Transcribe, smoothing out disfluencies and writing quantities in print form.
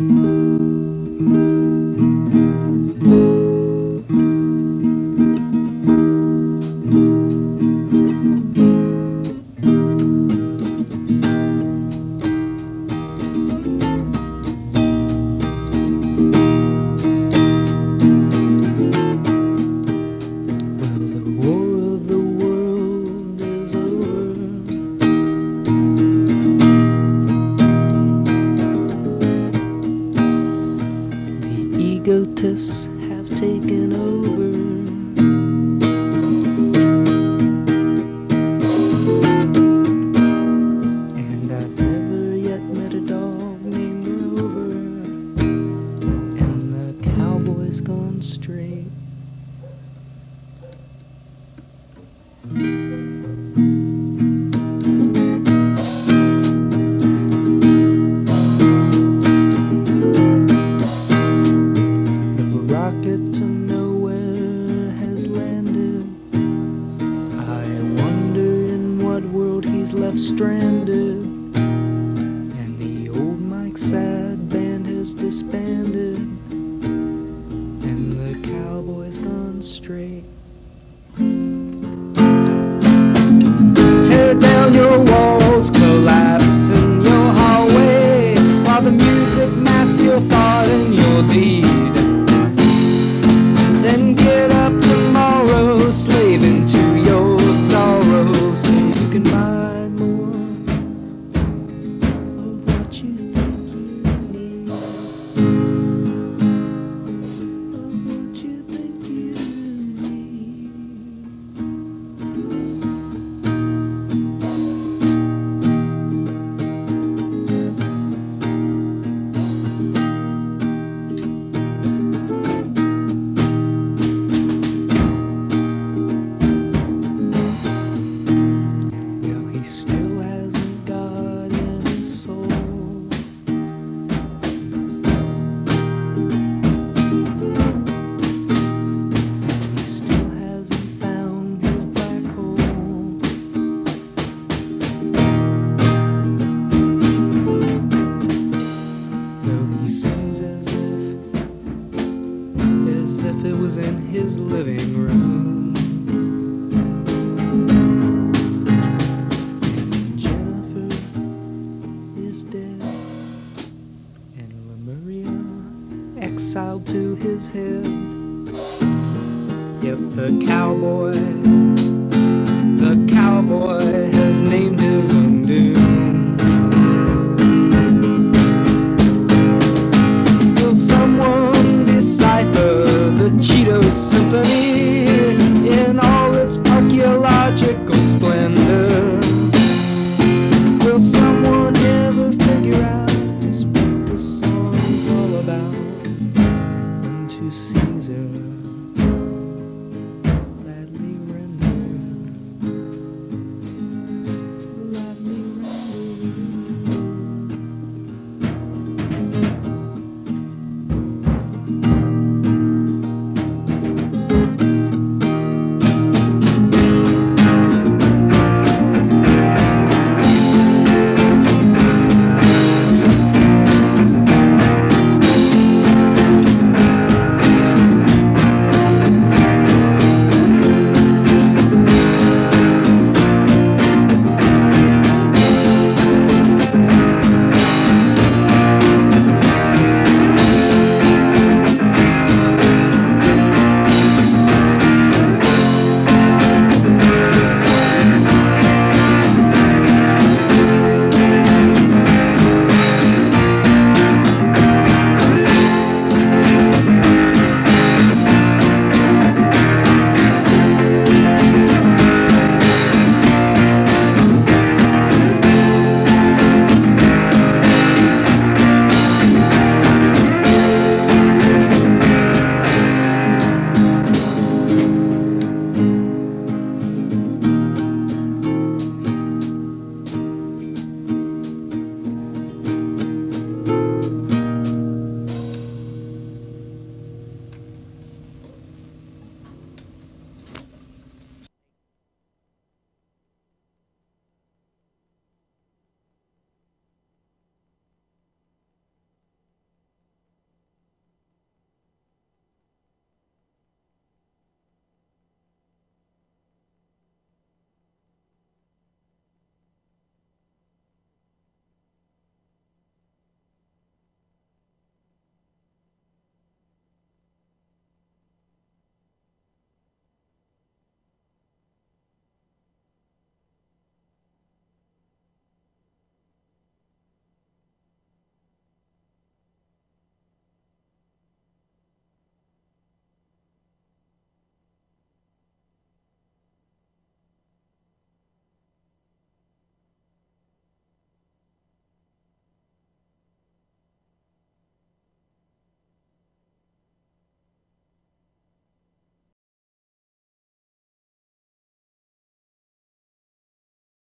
Egotists have taken over. And I've never yet met a dog named Rover. And the cowboy's gone straight. Rocket to nowhere has landed. I wonder in what world he's left stranded. And the old Mike Sad band has disbanded. And the cowboy's gone straight. Tear down your walls, collapse in your hallway, while the music masks your thought and your deed. Then get up tomorrow, slaving to your sorrow, so you can buy more of what you think you need. Of what you think you need. He still hasn't got any soul. He still hasn't found his black hole. Though he sings as if it was in his living room. Exiled to his head. Yet the cowboy has named his